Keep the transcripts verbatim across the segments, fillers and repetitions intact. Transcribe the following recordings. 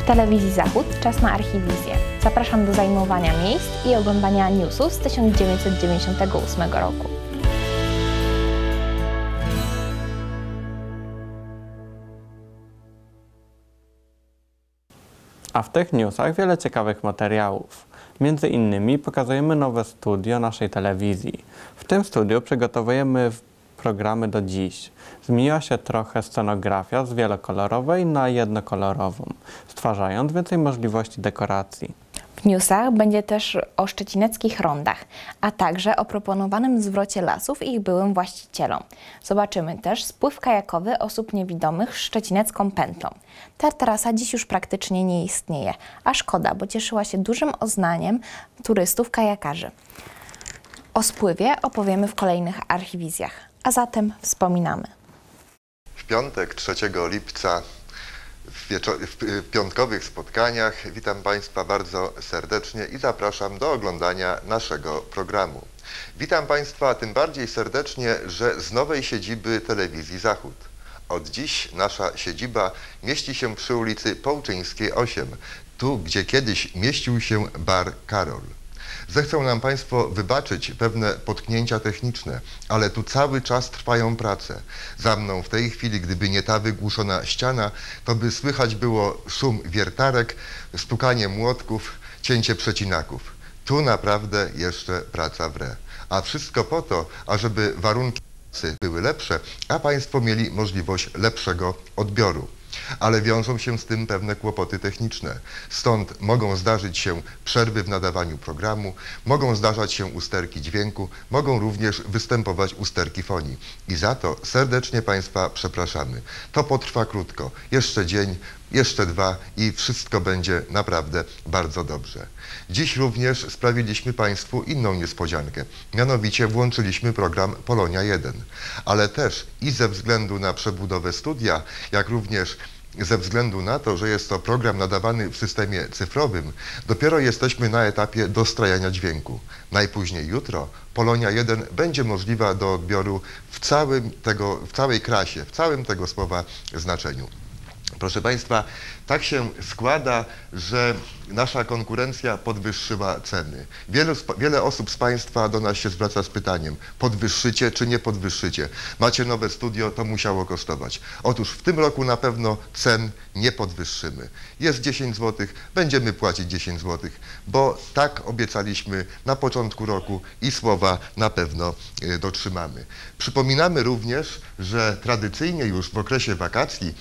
W telewizji Zachód czas na archiwizję. Zapraszam do zajmowania miejsc i oglądania newsów z tysiąc dziewięćset dziewięćdziesiątego ósmego roku. A w tych newsach wiele ciekawych materiałów. Między innymi pokazujemy nowe studio naszej telewizji. W tym studiu przygotowujemy programy do dziś. Zmieniła się trochę scenografia z wielokolorowej na jednokolorową, stwarzając więcej możliwości dekoracji. W newsach będzie też o szczecineckich rondach, a także o proponowanym zwrocie lasów i ich byłym właścicielom. Zobaczymy też spływ kajakowy osób niewidomych szczecinecką pętlą. Ta trasa dziś już praktycznie nie istnieje, a szkoda, bo cieszyła się dużym uznaniem turystów kajakarzy. O spływie opowiemy w kolejnych archiwizjach, a zatem wspominamy. W piątek trzeciego lipca w, w piątkowych spotkaniach witam Państwa bardzo serdecznie i zapraszam do oglądania naszego programu. Witam Państwa tym bardziej serdecznie, że z nowej siedziby telewizji Zachód. Od dziś nasza siedziba mieści się przy ulicy Połczyńskiej osiem, tu gdzie kiedyś mieścił się bar Karol. Zechcą nam Państwo wybaczyć pewne potknięcia techniczne, ale tu cały czas trwają prace. Za mną w tej chwili, gdyby nie ta wygłuszona ściana, to by słychać było szum wiertarek, stukanie młotków, cięcie przecinaków. Tu naprawdę jeszcze praca wre. A wszystko po to, ażeby warunki pracy były lepsze, a Państwo mieli możliwość lepszego odbioru. Ale wiążą się z tym pewne kłopoty techniczne. Stąd mogą zdarzyć się przerwy w nadawaniu programu, mogą zdarzać się usterki dźwięku, mogą również występować usterki fonii. I za to serdecznie Państwa przepraszamy. To potrwa krótko. Jeszcze dzień, jeszcze dwa i wszystko będzie naprawdę bardzo dobrze. Dziś również sprawiliśmy Państwu inną niespodziankę. Mianowicie włączyliśmy program Polonia jeden. Ale też i ze względu na przebudowę studia, jak również ze względu na to, że jest to program nadawany w systemie cyfrowym, dopiero jesteśmy na etapie dostrajania dźwięku. Najpóźniej jutro Polonia jeden będzie możliwa do odbioru w, całym tego, w całej krasie, w całym tego słowa znaczeniu. Proszę Państwa, tak się składa, że nasza konkurencja podwyższyła ceny. Wielu, wiele osób z Państwa do nas się zwraca z pytaniem: podwyższycie czy nie podwyższycie? Macie nowe studio, to musiało kosztować. Otóż w tym roku na pewno cen nie podwyższymy. Jest dziesięć złotych, będziemy płacić dziesięć złotych, bo tak obiecaliśmy na początku roku i słowa na pewno dotrzymamy. Przypominamy również, że tradycyjnie już w okresie wakacji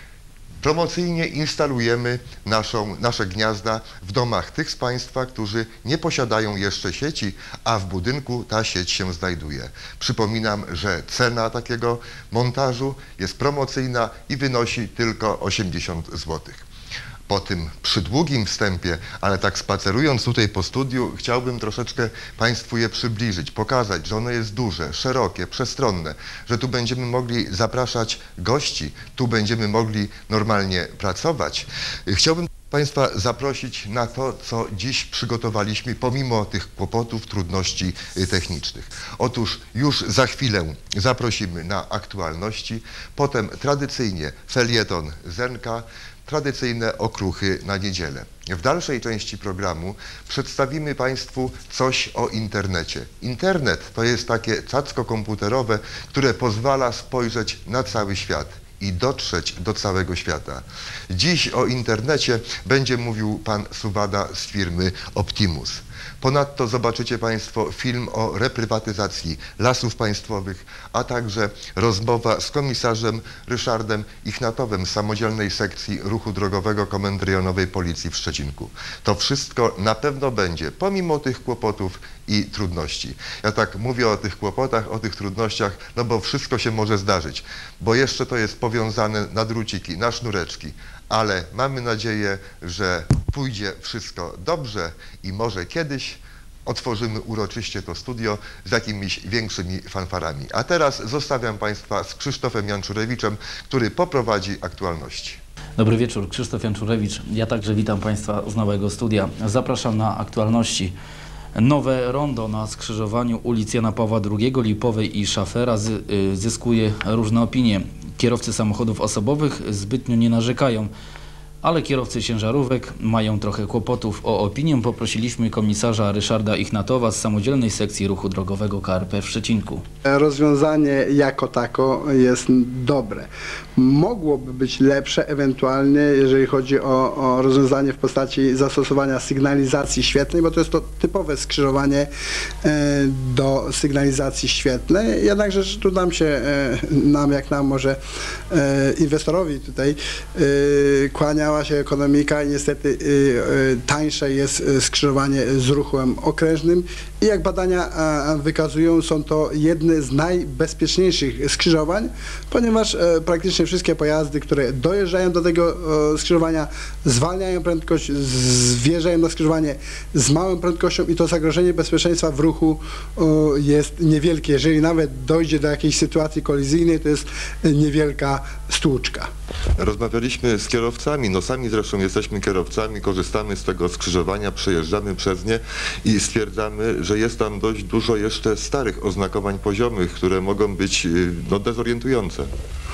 promocyjnie instalujemy naszą, nasze gniazda w domach tych z Państwa, którzy nie posiadają jeszcze sieci, a w budynku ta sieć się znajduje. Przypominam, że cena takiego montażu jest promocyjna i wynosi tylko osiemdziesiąt złotych. Po tym przydługim wstępie, ale tak spacerując tutaj po studiu, chciałbym troszeczkę Państwu je przybliżyć, pokazać, że ono jest duże, szerokie, przestronne, że tu będziemy mogli zapraszać gości, tu będziemy mogli normalnie pracować. Chciałbym Państwa zaprosić na to, co dziś przygotowaliśmy, pomimo tych kłopotów, trudności technicznych. Otóż już za chwilę zaprosimy na aktualności, potem tradycyjnie felieton Zenka, tradycyjne okruchy na niedzielę. W dalszej części programu przedstawimy Państwu coś o internecie. Internet to jest takie cacko komputerowe, które pozwala spojrzeć na cały świat i dotrzeć do całego świata. Dziś o internecie będzie mówił pan Suwada z firmy Optimus. Ponadto zobaczycie Państwo film o reprywatyzacji lasów państwowych, a także rozmowa z komisarzem Ryszardem Ichnatowem z samodzielnej sekcji ruchu drogowego Komendy Rejonowej Policji w Szczecinku. To wszystko na pewno będzie, pomimo tych kłopotów i trudności. Ja tak mówię o tych kłopotach, o tych trudnościach, no bo wszystko się może zdarzyć, bo jeszcze to jest powiązane na druciki, na sznureczki, ale mamy nadzieję, że pójdzie wszystko dobrze i może kiedyś otworzymy uroczyście to studio z jakimiś większymi fanfarami. A teraz zostawiam Państwa z Krzysztofem Janczurewiczem, który poprowadzi aktualności. Dobry wieczór, Krzysztof Janczurewicz. Ja także witam Państwa z nowego studia. Zapraszam na aktualności. Nowe rondo na skrzyżowaniu ulic Jana Pawła drugiego, Lipowej i Szafera zyskuje różne opinie. Kierowcy samochodów osobowych zbytnio nie narzekają. ale kierowcy ciężarówek mają trochę kłopotów. O opinię poprosiliśmy komisarza Ryszarda Ichnatowa z Samodzielnej Sekcji Ruchu Drogowego K R P w Szczecinku. Rozwiązanie jako tako jest dobre. Mogłoby być lepsze ewentualnie, jeżeli chodzi o, o rozwiązanie w postaci zastosowania sygnalizacji świetlnej, bo to jest to typowe skrzyżowanie e, do sygnalizacji świetlnej. Jednakże tu nam się, e, nam jak nam może e, inwestorowi tutaj e, kłaniała się ekonomika i niestety e, e, tańsze jest skrzyżowanie z ruchem okrężnym i jak badania a, wykazują, są to jedne z najbezpieczniejszych skrzyżowań, ponieważ e, praktycznie wszystkie pojazdy, które dojeżdżają do tego e, skrzyżowania, zwalniają prędkość, wjeżdżają na skrzyżowanie z małą prędkością i to zagrożenie bezpieczeństwa w ruchu e, jest niewielkie. Jeżeli nawet dojdzie do jakiejś sytuacji kolizyjnej, to jest niewielka stłuczka. Rozmawialiśmy z kierowcami, no sami zresztą jesteśmy kierowcami, korzystamy z tego skrzyżowania, przejeżdżamy przez nie i stwierdzamy, że jest tam dość dużo jeszcze starych oznakowań poziomych, które mogą być no, dezorientujące.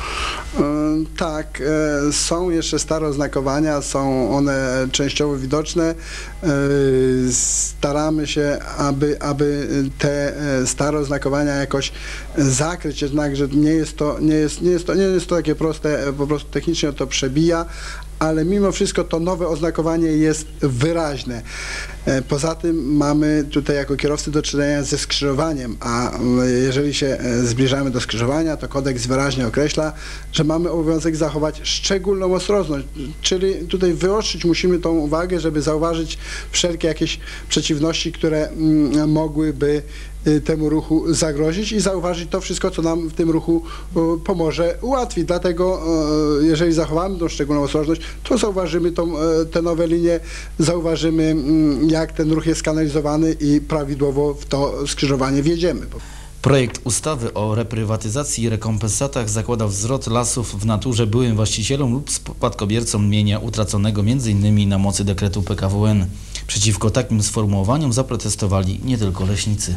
Tak, są jeszcze stare oznakowania, są one częściowo widoczne. Staramy się, aby, aby te stare oznakowania jakoś zakryć, jednakże nie jest to, nie jest, nie jest to, nie jest to takie proste, po prostu technicznie to przebija, ale mimo wszystko to nowe oznakowanie jest wyraźne. Poza tym mamy tutaj jako kierowcy do czynienia ze skrzyżowaniem, a jeżeli się zbliżamy do skrzyżowania, to kodeks wyraźnie określa, że mamy obowiązek zachować szczególną ostrożność, czyli tutaj wyostrzyć musimy tą uwagę, żeby zauważyć wszelkie jakieś przeciwności, które mogłyby temu ruchu zagrozić i zauważyć to wszystko, co nam w tym ruchu pomoże ułatwić. Dlatego jeżeli zachowamy tą szczególną ostrożność, to zauważymy tą, te nowe linie, zauważymy, jak ten ruch jest skanalizowany i prawidłowo w to skrzyżowanie wjedziemy. Projekt ustawy o reprywatyzacji i rekompensatach zakłada zwrot lasów w naturze byłym właścicielom lub spadkobiercom mienia utraconego między innymi na mocy dekretu P K W N. Przeciwko takim sformułowaniom zaprotestowali nie tylko leśnicy.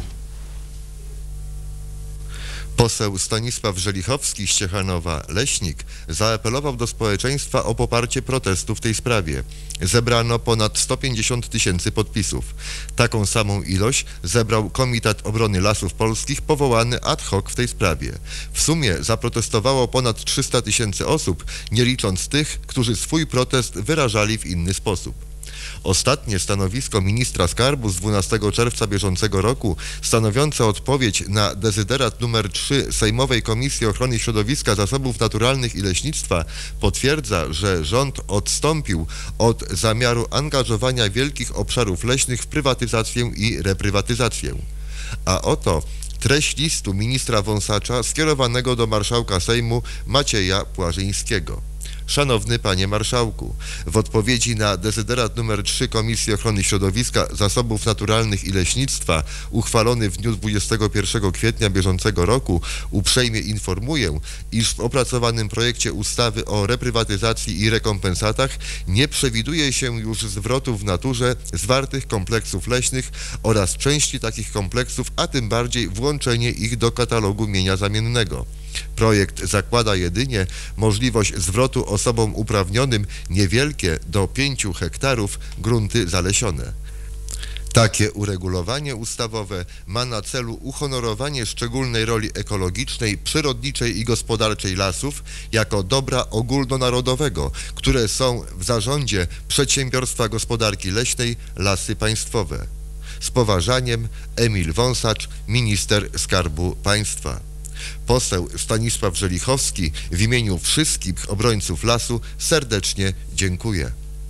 Poseł Stanisław Żelichowski z Ciechanowa, leśnik, zaapelował do społeczeństwa o poparcie protestu w tej sprawie. Zebrano ponad sto pięćdziesiąt tysięcy podpisów. Taką samą ilość zebrał Komitet Obrony Lasów Polskich powołany ad hoc w tej sprawie. W sumie zaprotestowało ponad trzysta tysięcy osób, nie licząc tych, którzy swój protest wyrażali w inny sposób. Ostatnie stanowisko ministra skarbu z dwunastego czerwca bieżącego roku, stanowiące odpowiedź na dezyderat numer trzy Sejmowej Komisji Ochrony Środowiska, Zasobów Naturalnych i Leśnictwa, potwierdza, że rząd odstąpił od zamiaru angażowania wielkich obszarów leśnych w prywatyzację i reprywatyzację. A oto treść listu ministra Wąsacza skierowanego do marszałka Sejmu Macieja Płażyńskiego. Szanowny Panie Marszałku, w odpowiedzi na dezyderat numer trzy Komisji Ochrony Środowiska, Zasobów Naturalnych i Leśnictwa, uchwalony w dniu dwudziestego pierwszego kwietnia bieżącego roku, uprzejmie informuję, iż w opracowanym projekcie ustawy o reprywatyzacji i rekompensatach nie przewiduje się już zwrotu w naturze zwartych kompleksów leśnych oraz części takich kompleksów, a tym bardziej włączenie ich do katalogu mienia zamiennego. Projekt zakłada jedynie możliwość zwrotu osobom uprawnionym niewielkie do pięciu hektarów grunty zalesione. Takie uregulowanie ustawowe ma na celu uhonorowanie szczególnej roli ekologicznej, przyrodniczej i gospodarczej lasów jako dobra ogólnonarodowego, które są w zarządzie Przedsiębiorstwa Gospodarki Leśnej Lasy Państwowe. Z poważaniem Emil Wąsacz, minister Skarbu Państwa. Poseł Stanisław Żelichowski w imieniu wszystkich obrońców lasu serdecznie dziękuję.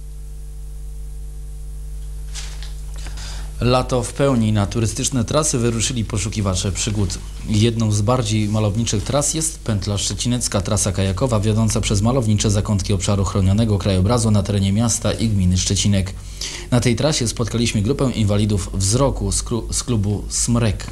Lato w pełni. Na turystyczne trasy wyruszyli poszukiwacze przygód. Jedną z bardziej malowniczych tras jest pętla szczecinecka, trasa kajakowa wiodąca przez malownicze zakątki obszaru chronionego krajobrazu na terenie miasta i gminy Szczecinek. Na tej trasie spotkaliśmy grupę inwalidów wzroku z, z klubu Smrek.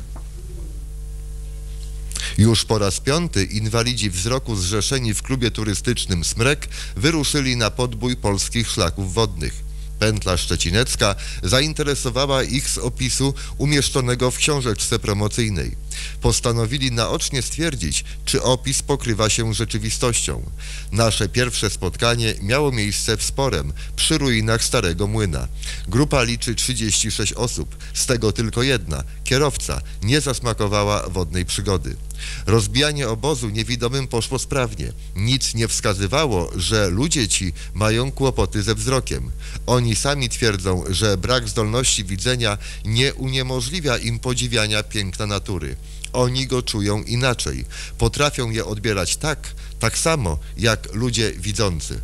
Już po raz piąty inwalidzi wzroku zrzeszeni w klubie turystycznym Smrek wyruszyli na podbój polskich szlaków wodnych. Pętla szczecinecka zainteresowała ich z opisu umieszczonego w książeczce promocyjnej. Postanowili naocznie stwierdzić, czy opis pokrywa się z rzeczywistością. Nasze pierwsze spotkanie miało miejsce w Sporem, przy ruinach Starego Młyna. Grupa liczy trzydzieści sześć osób, z tego tylko jedna, kierowca, nie zasmakowała wodnej przygody. Rozbijanie obozu niewidomym poszło sprawnie. Nic nie wskazywało, że ludzie ci mają kłopoty ze wzrokiem. Oni sami twierdzą, że brak zdolności widzenia nie uniemożliwia im podziwiania piękna natury. Oni go czują inaczej. Potrafią je odbierać tak, tak samo jak ludzie widzący.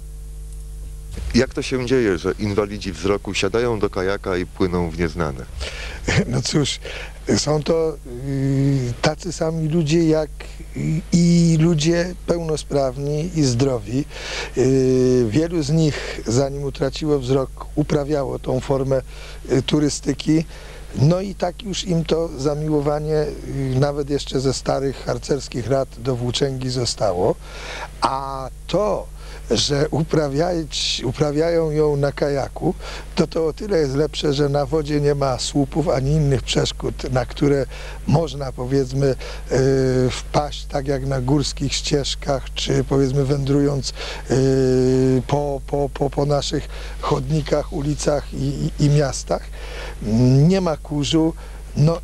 Jak to się dzieje, że inwalidzi wzroku siadają do kajaka i płyną w nieznane? No cóż, są to y, tacy sami ludzie jak y, i ludzie pełnosprawni i zdrowi. Y, wielu z nich, zanim utraciło wzrok, uprawiało tą formę y, turystyki. No i tak już im to zamiłowanie, y, nawet jeszcze ze starych harcerskich lat, do włóczęgi zostało. A to, że uprawiać, uprawiają ją na kajaku, to to o tyle jest lepsze, że na wodzie nie ma słupów ani innych przeszkód, na które można, powiedzmy, yy, wpaść, tak jak na górskich ścieżkach, czy powiedzmy wędrując yy, po, po, po, po naszych chodnikach, ulicach i, i, i miastach. Nie ma kurzu, no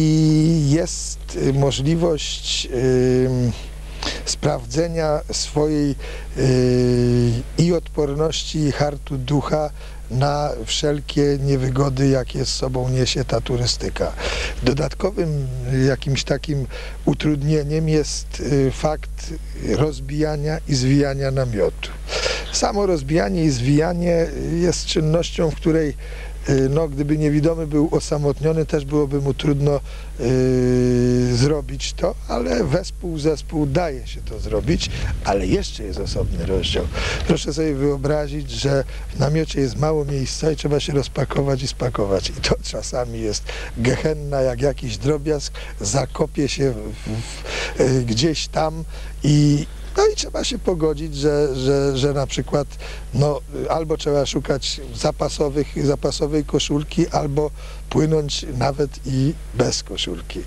i jest możliwość yy, sprawdzenia swojej yy, i odporności, i hartu ducha na wszelkie niewygody, jakie z sobą niesie ta turystyka. Dodatkowym jakimś takim utrudnieniem jest yy, fakt rozbijania i zwijania namiotu. Samo rozbijanie i zwijanie jest czynnością, w której no, gdyby niewidomy był osamotniony, też byłoby mu trudno yy, zrobić to, ale wespół, zespół daje się to zrobić, ale jeszcze jest osobny rozdział. Proszę sobie wyobrazić, że w namiocie jest mało miejsca i trzeba się rozpakować i spakować. I to czasami jest gehenna, jak jakiś drobiazg, zakopie się w, w, yy, gdzieś tam i no i trzeba się pogodzić, że, że, że na przykład no, albo trzeba szukać zapasowych, zapasowej koszulki, albo płynąć nawet i bez koszulki.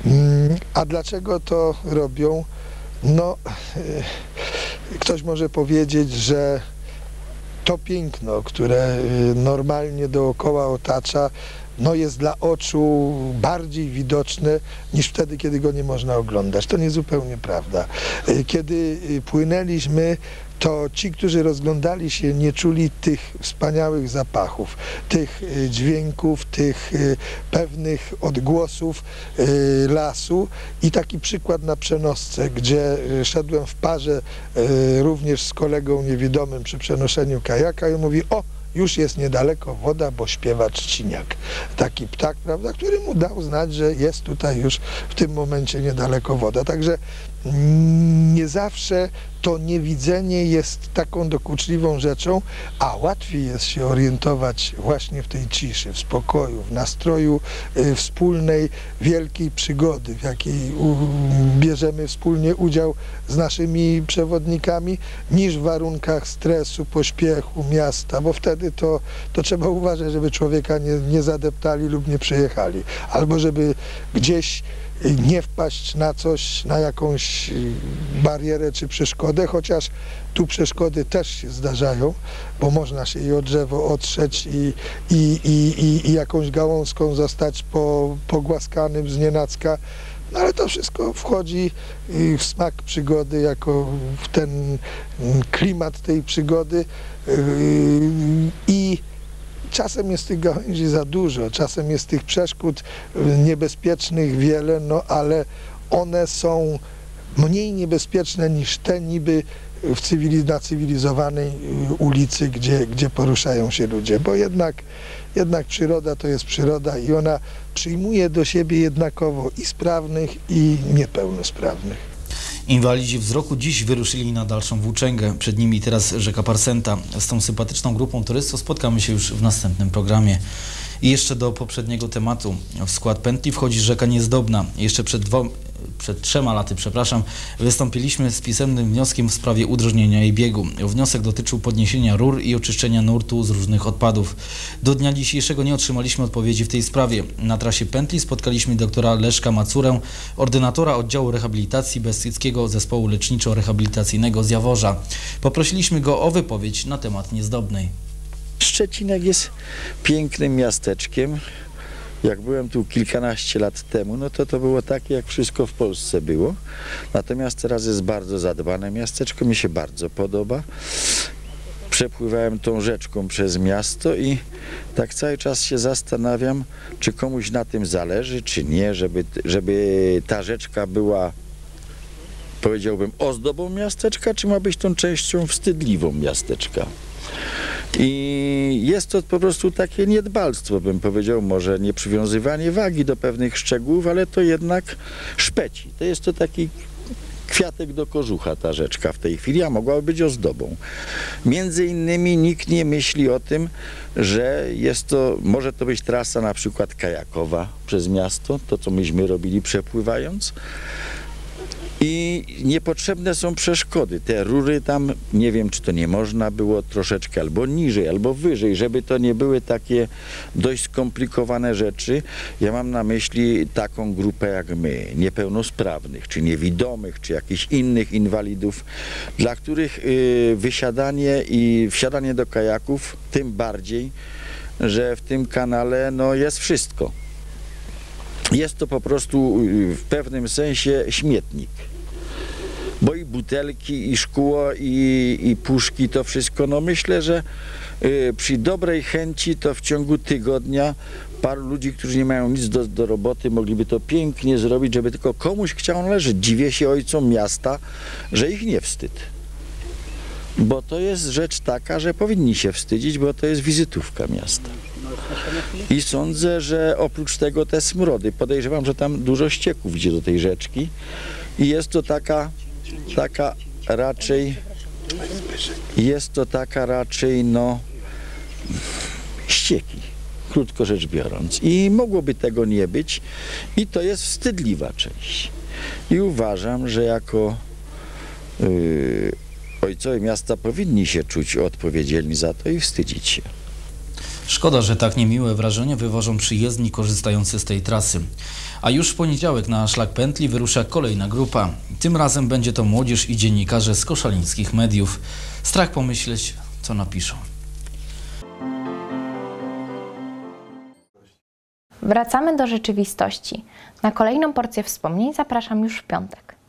A dlaczego to robią? No, ktoś może powiedzieć, że to piękno, które normalnie dookoła otacza, no jest dla oczu bardziej widoczne niż wtedy, kiedy go nie można oglądać. To nie zupełnie prawda. Kiedy płynęliśmy, to ci, którzy rozglądali się, nie czuli tych wspaniałych zapachów, tych dźwięków, tych pewnych odgłosów lasu. I taki przykład na przenosce, gdzie szedłem w parze również z kolegą niewidomym przy przenoszeniu kajaka i on mówi: o, już jest niedaleko woda, bo śpiewa trzciniak. Taki ptak, prawda, który mu dał znać, że jest tutaj już w tym momencie niedaleko woda. Także nie zawsze to niewidzenie jest taką dokuczliwą rzeczą, a łatwiej jest się orientować właśnie w tej ciszy, w spokoju, w nastroju y, wspólnej, wielkiej przygody, w jakiej u, bierzemy wspólnie udział z naszymi przewodnikami, niż w warunkach stresu, pośpiechu, miasta, bo wtedy to, to trzeba uważać, żeby człowieka nie, nie zadeptali lub nie przyjechali, albo żeby gdzieś nie wpaść na coś, na jakąś barierę czy przeszkodę, chociaż tu przeszkody też się zdarzają, bo można się i o drzewo otrzeć i, i, i, i, i jakąś gałązką zostać po, pogłaskanym znienacka. No ale to wszystko wchodzi w smak przygody, jako w ten klimat tej przygody i czasem jest tych gałęzi za dużo, czasem jest tych przeszkód niebezpiecznych wiele, no ale one są mniej niebezpieczne niż te niby w cywili, na cywilizowanej ulicy, gdzie, gdzie poruszają się ludzie, bo jednak, jednak przyroda to jest przyroda i ona przyjmuje do siebie jednakowo i sprawnych, i niepełnosprawnych. Inwalidzi wzroku dziś wyruszyli na dalszą włóczęgę. Przed nimi teraz rzeka Parsenta. Z tą sympatyczną grupą turystów spotkamy się już w następnym programie. I jeszcze do poprzedniego tematu. W skład pętli wchodzi rzeka Niezdobna. Jeszcze przed, dwo, przed trzema laty, przepraszam, wystąpiliśmy z pisemnym wnioskiem w sprawie udrożnienia jej biegu. Wniosek dotyczył podniesienia rur i oczyszczenia nurtu z różnych odpadów. Do dnia dzisiejszego nie otrzymaliśmy odpowiedzi w tej sprawie. Na trasie pętli spotkaliśmy doktora Leszka Macurę, ordynatora oddziału rehabilitacji Beskidzkiego Zespołu Leczniczo-Rehabilitacyjnego z Jaworza. Poprosiliśmy go o wypowiedź na temat Niezdobnej. Szczecinek jest pięknym miasteczkiem. Jak byłem tu kilkanaście lat temu, no to to było takie, jak wszystko w Polsce było. Natomiast teraz jest bardzo zadbane miasteczko, mi się bardzo podoba. Przepływałem tą rzeczką przez miasto i tak cały czas się zastanawiam, czy komuś na tym zależy, czy nie, żeby, żeby ta rzeczka była, powiedziałbym, ozdobą miasteczka, czy ma być tą częścią wstydliwą miasteczka. I jest to po prostu takie niedbalstwo, bym powiedział, może nie przywiązywanie wagi do pewnych szczegółów, ale to jednak szpeci. To jest to taki kwiatek do kożucha ta rzeczka w tej chwili, a mogłaby być ozdobą. Między innymi nikt nie myśli o tym, że jest to, może to być trasa na przykład kajakowa przez miasto, to co myśmy robili przepływając. I niepotrzebne są przeszkody. Te rury tam, nie wiem, czy to nie można było troszeczkę albo niżej, albo wyżej, żeby to nie były takie dość skomplikowane rzeczy. Ja mam na myśli taką grupę jak my, niepełnosprawnych, czy niewidomych, czy jakichś innych inwalidów, dla których y, wysiadanie i wsiadanie do kajaków, tym bardziej, że w tym kanale no, jest wszystko. Jest to po prostu w pewnym sensie śmietnik. Bo i butelki, i szkło, i, i puszki, to wszystko, no myślę, że y, przy dobrej chęci to w ciągu tygodnia paru ludzi, którzy nie mają nic do, do roboty, mogliby to pięknie zrobić, żeby tylko komuś chciał należeć. Dziwię się ojcom miasta, że ich nie wstyd. Bo to jest rzecz taka, że powinni się wstydzić, bo to jest wizytówka miasta. I sądzę, że oprócz tego te smrody, podejrzewam, że tam dużo ścieków idzie do tej rzeczki i jest to taka, taka raczej, jest to taka raczej, no, ścieki, krótko rzecz biorąc. I mogłoby tego nie być i to jest wstydliwa część. I uważam, że jako yy, ojcowie miasta powinni się czuć odpowiedzialni za to i wstydzić się. Szkoda, że tak niemiłe wrażenie wywożą przyjezdni korzystający z tej trasy. A już w poniedziałek na szlak pętli wyrusza kolejna grupa. Tym razem będzie to młodzież i dziennikarze z koszalińskich mediów. Strach pomyśleć, co napiszą. Wracamy do rzeczywistości. Na kolejną porcję wspomnień zapraszam już w piątek.